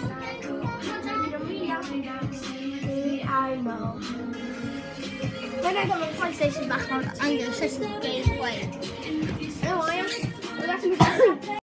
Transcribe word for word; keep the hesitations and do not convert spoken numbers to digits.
I know. When I got my PlayStation back on, I'm going to set some gameplay. No, I am. Well, that's